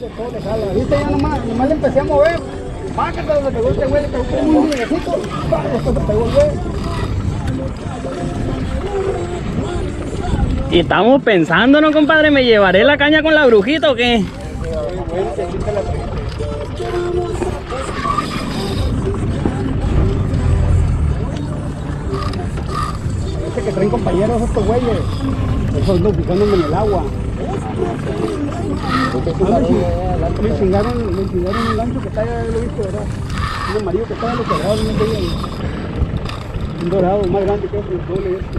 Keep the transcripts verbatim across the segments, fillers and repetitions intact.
todo le jala. ¿Viste? Ya nomás, nomás le empecé a mover. Pácate donde pegó este güey, le pegó como un niñecito. Después se pegó el güey. Y estamos pensando, ¿no, compadre? ¿Me llevaré la caña con la brujita o qué? Este que traen compañeros estos güeyes. Esos dos picándome en el agua. Me chingaron, me chingaron un gancho que está allá, lo viste, ¿verdad? Un amarillo que está en los quebrados, no me ahí. Un dorado más grande que otro, el doble este.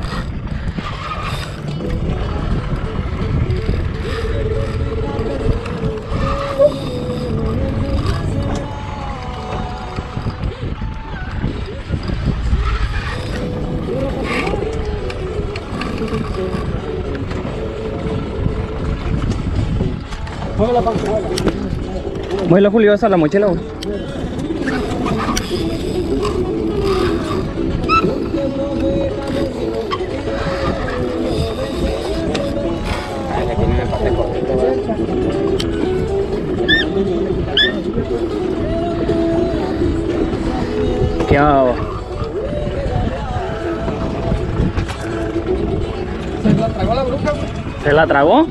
Mueve la panza, mueve. Mueve Julio, esa la mochila. Güey. ¿Qué hago? Se la tragó la bruja, güey. ¿Se la tragó?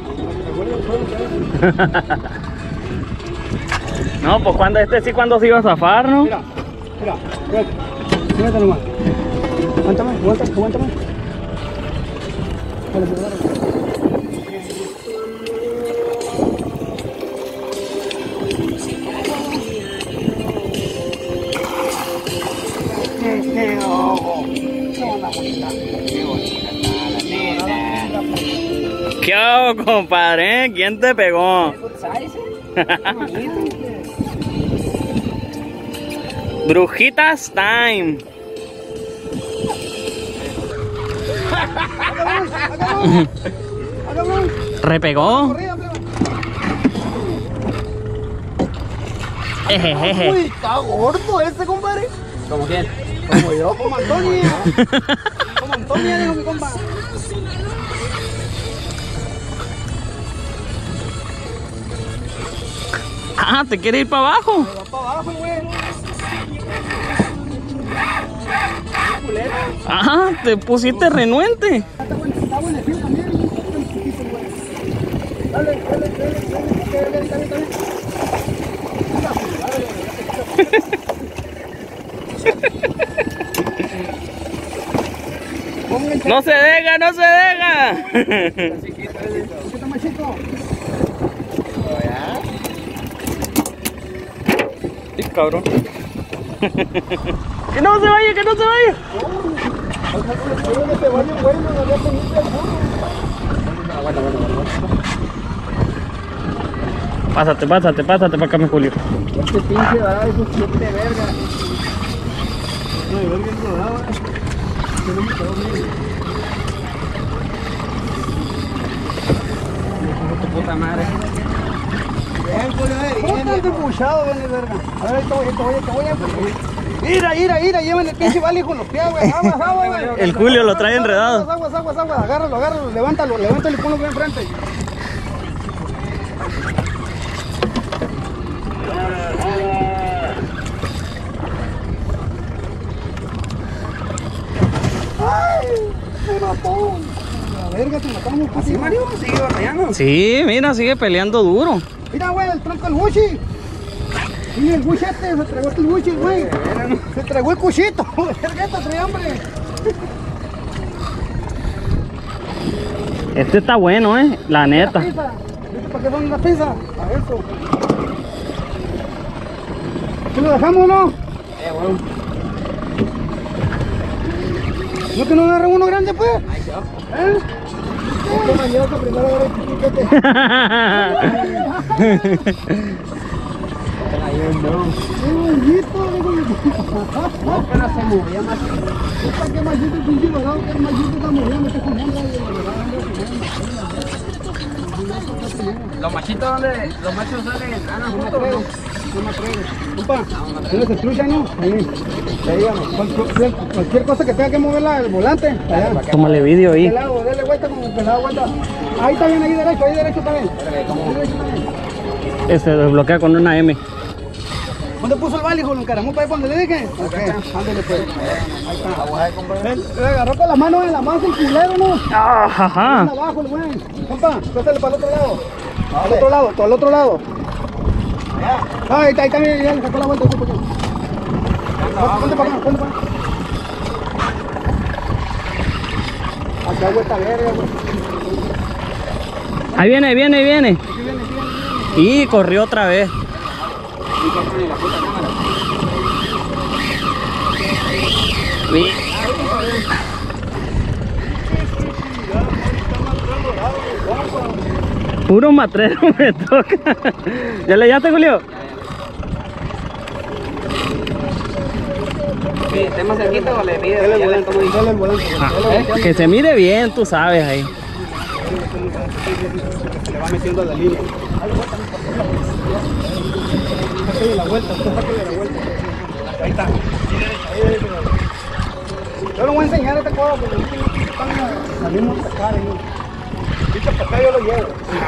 No, pues cuando este sí, cuando se iba a zafar, ¿no? Mira, mira, mira, mírate nomás. Aguántame, aguántame, aguántame. Vale, vale, vale. ¿Qué hago, compadre? ¿Quién te pegó? Brujitas time. ¿Repegó? Ejejeje. Uy, está gordo ese, compadre. ¿Cómo quién? Como yo, como Antonio. Como Antonio, dijo mi compa. Ah, ¿te quiere ir para abajo? Va para abajo, güey. Ah, te pusiste renuente. Está bueno, está buenecito también. Dale, dale, dale, dale, dale, dale, dale. No se deja, no se deja. ¿Qué está más chico? Sí, cabrón. Que no se vaya, que no se vaya. Que te vaya bueno, no había tenido el burro. Bueno, bueno, bueno. Pásate, pásate, pásate para acá, mi Julio. Este pinche dorado es un siete de verga. No, de verga es dorado, eh. Que no me quedó bien. Tu puta madre. Bien, Julio, eh. ¿Cómo estás empuchado, ven, verga? A ver, te voy, te voy, te voy a... Mira, mira, mira, llevan el pinche vale con los pies, güey. Aguas, aguas, güey. El Julio lo trae enredado. Aguas, aguas, aguas. Agárralo, agárralo, levántalo, levántalo y ponlo bien enfrente. ¡Ay! ¡Me mató! La verga, te matamos. ¿Así, Mario? ¿Sigue batallando? Sí, mira, sigue peleando duro. Mira, güey, el tronco del Gucci. Mira, el Gucci este, se tragó el Gucci, güey. Se tragó el cuchito. Verga, trae hambre. Este está bueno, eh, la neta. ¿Viste para qué son las pizzas? A eso. ¿Qué lo dejamos o no? Eh, bueno. ¿No que no agarra uno grande, pues? ¿Eh? Este mañoso primero agarra el piquete. No, pero se movía más. ¿Para qué machito es un chilo, no? Que el machito está moviendo, está comiendo. ¿Los machitos dónde? ¿Los machos salen? Ah, no, No me atrevo, no me atrevo. Compa, ¿tienes el trucha, no? Ahí, ahí, digamos. Cualquier, cualquier cosa que tenga que mover la, el volante, allá. Tómale vídeo ahí. De lado, dale vuelta como que le da vuelta. Ahí está bien, ahí derecho, ahí derecho también. Ahí derecho también. Ese desbloquea con una M. ¿Dónde puso el vale, hijo? ¿Lo encaramó para ahí donde le dije? Ok, ándale pues. Ahí está. Él él agarró con la mano en la mano el culero, ¿no? Ajá. Abajo, el güey. Compa, pásale para el otro lado. Al otro lado, todo al otro lado. Ah, ahí está, ahí está, ya le sacó la vuelta. Ponte para acá, ponte para acá. Acá vuelta verga, güey. Ahí viene, ahí viene, ahí viene. Aquí viene, aquí viene, aquí viene. Y corrió otra vez. Sí. Puro matrero me toca. ¿Ya le llamaste, Julio? Sí, ¿esté más cerquita o le pide? Dale el volante, dale el volante. Ah, que se mire bien, tú sabes ahí. Se le va metiendo a la línea. Sáquele la vuelta, usted sáquele la vuelta. Ahí está. Yo lo voy a enseñar a este cuadro porque no tengo que estar salimos a sacar ahí. Viste, para acá yo lo llevo.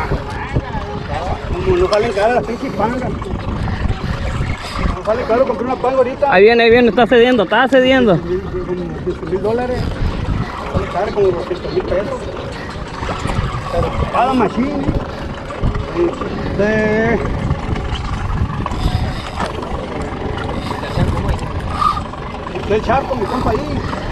No, no salen caras las pinches pangas. No sale caro, compré una panga ahorita. Ahí viene, ahí viene, está cediendo, está cediendo. diez mil dólares. Sale cara como doscientos mil pesos. Pero cada machine. De... del charco, mi compa ahí.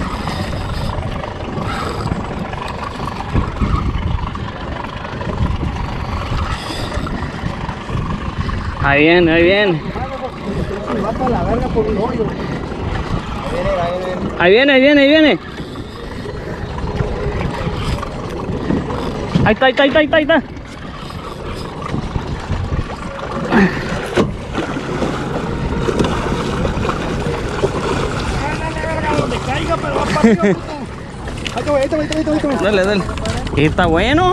Ahí viene, ahí viene. Se va para la verga por un hoyo. Ahí viene, ahí viene, ahí viene. Ahí está, ahí está, ahí está, ahí está, ahí está. Donde caiga, pero va para arriba. Ahí te voy, ahí te voy, ahí te voy, ahí te voy. Dale, dale. Y está bueno.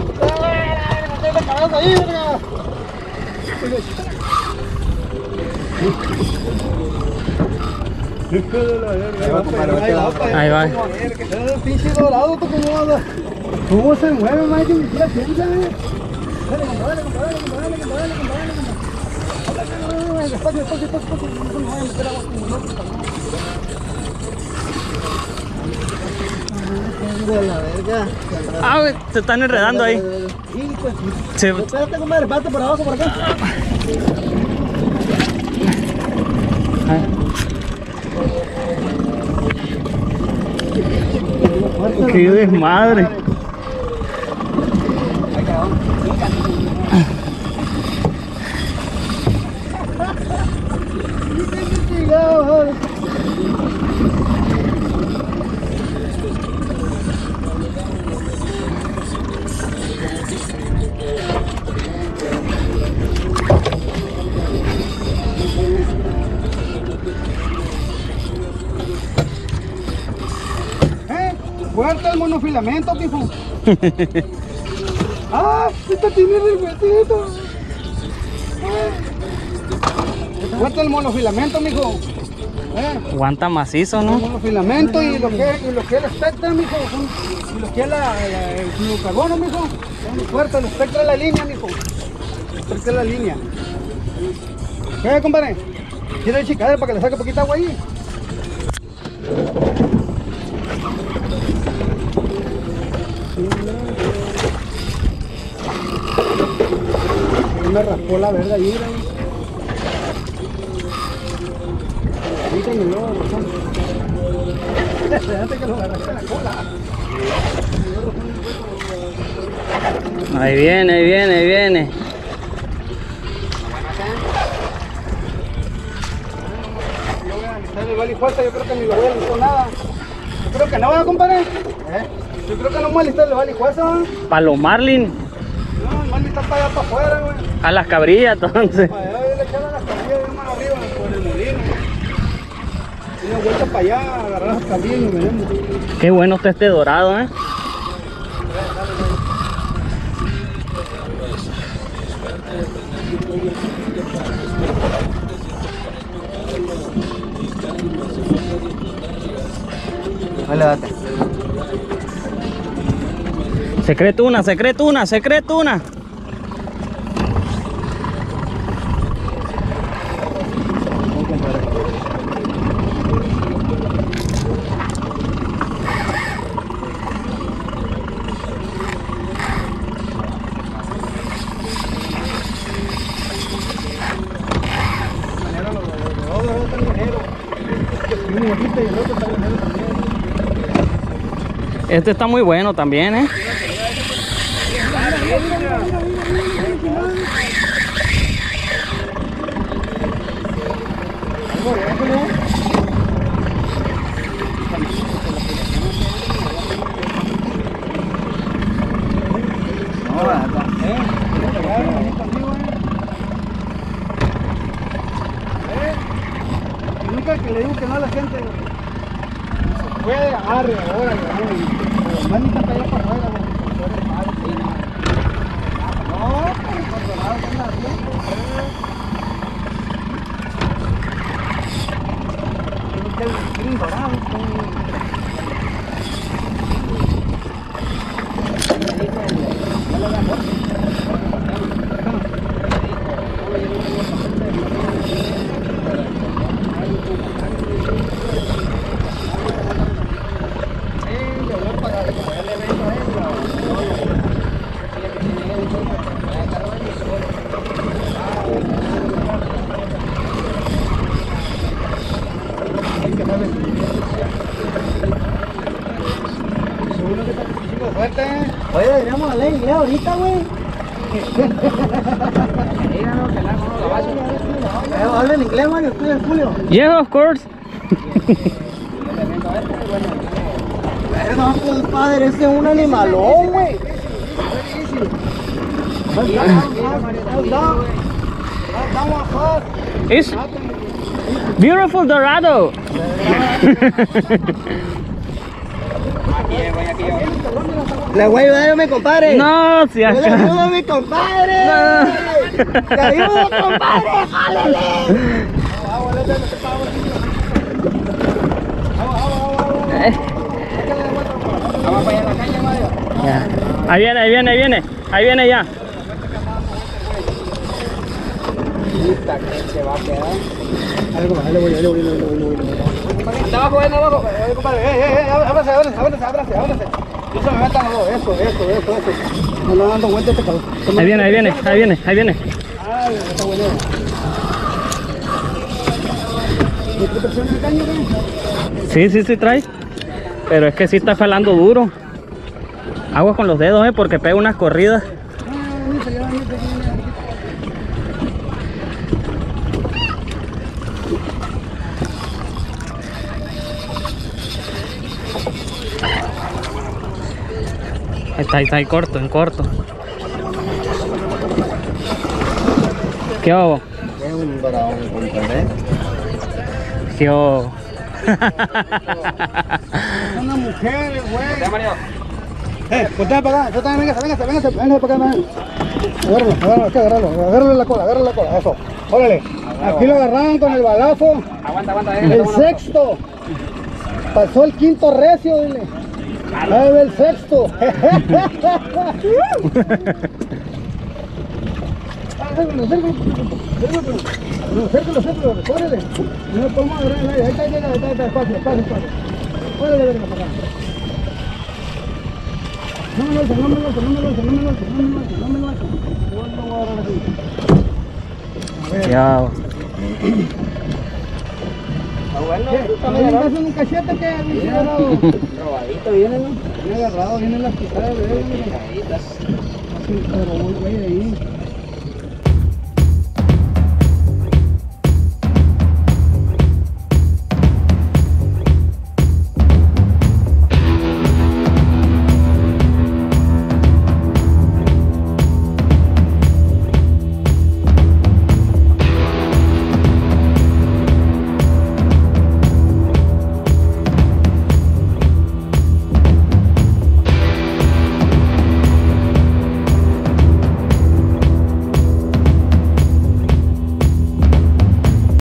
Ahí, verga. Ahí va. El pinche dorado, ¿tú cómo vas? ¿Cómo se mueve, más que la ciencia? Dale, compa, dale, compa, dale, compa, dale, compa, dale, compa, dale, compa. Despacio, despacio, despacio, no me voy a meter agua como loco, de la verga. Ah, güey, se están enredando ahí. Sí, pues. Se... Espérate, compadre, pate por abajo, por acá. Qué desmadre. Fuerte el monofilamento, mijo. Ah, esta tiene el huesito. Ah. Fuerte el monofilamento, mijo. Eh. Aguanta macizo, El ¿no? monofilamento y lo que, y lo que es el espectro, mijo. Son, y lo que es la, la, el fluorocarbono, mijo. Son muy fuertes. El espectro de la línea, mijo. El espectro de la línea. ¿Qué, compadre? ¿Quiere el chicadero para que le saque poquita agua ahí? Me raspó la verga ahí, ahí. Ahorita me dio razón. Déjate que lo agarraste la cola. Ahí viene, ahí viene, ahí viene. Yo voy a alistar el valifuerza, yo creo que ni lo voy a alistar nada. Yo creo que no, ¿verdad, compadre? ¿Eh? Yo creo que no voy a alistar el valifuerza. Para los marlin. No, el Marlin está para allá, para afuera, güey. A las cabrillas, entonces. Para allá, yo le echaba las cabrillas de mano arriba, por el molino. Una vuelta para allá, agarrar las cabrillas y nos veremos. Qué bueno está este dorado, ¿eh? Dale, date. Secreto una, secreto una, secreto una. y el otro está bueno también. Este está muy bueno también, ¿eh? Nunca que le digo que no a la gente, se puede, arre, ahora, pero manita para allá para afuera, no, por otro lado, ¿qué andas haciendo? Quieren dorados, oye, deberíamos hablar inglés ahorita, güey. Habla en inglés, Mario, estoy en Julio. Yeah, of course. No, compadre, ese es un animalón, güey. It's beautiful Dorado. Le voy a ayudar a mi compadre. No, si Le acá. ayudo a mi compadre. No. Te ayudo, compadre. Jálele. Eh. Vamos para allá a la caña, Mario. Ya. Ahí viene, ahí viene, ahí viene. Ahí viene ya. Se va a quedar. Dale, compadre, dale, voy, dale, voy, dale, voy, dale, voy. Anda abajo, anda abajo. Eh, compadre, eh, eh, eh, ábrase, ábrase, ábrase, ábrase, ábrase. No se me metan los dos, eso, eso, eso, eso. No le dando vuelta a este cabrón. Ahí viene, ahí viene, ahí viene, ahí viene. Ay, está bueno. ¿Me presión el caño, güey? Sí, sí, sí trae. Pero es que sí está jalando duro. Agua con los dedos, eh, porque pega unas corridas. Está ahí, está ahí corto, en corto. ¿Qué hago? Es un varón, compadre. ¿Qué hago? Son las mujeres, güey. Ya, Mario. Eh, voltea para acá. Yo también, véngase, véngase, véngase, véngase para acá, véngase. Agárralo, agárralo, aquí, agárralo. Agárralo la cola, agárralo la cola, eso. Órale. Aquí lo agarraron con el balazo. Aguanta, aguanta. El sexto. Pasó el quinto recio, dile. Ahí ve el sexto. Acércalo, acércalo. Acércalo, acércalo, órale. No lo podemos agarrar, ahí está, ahí está, ahí está, espacio, espacio, espacio. Órale, órale, para acá. No me lo alzo, no me lo alzo, no me lo alzo, no me lo alzo, no me lo alzo, no me lo alzo. Yo lo voy a agarrar así. ¿Qué hago? Está bueno. ¿También estás en un cachete que viene agarrado? Robadito viene, ¿no? Viene agarrado, vienen las pisadas de él. Así, pero muy güey de ahí.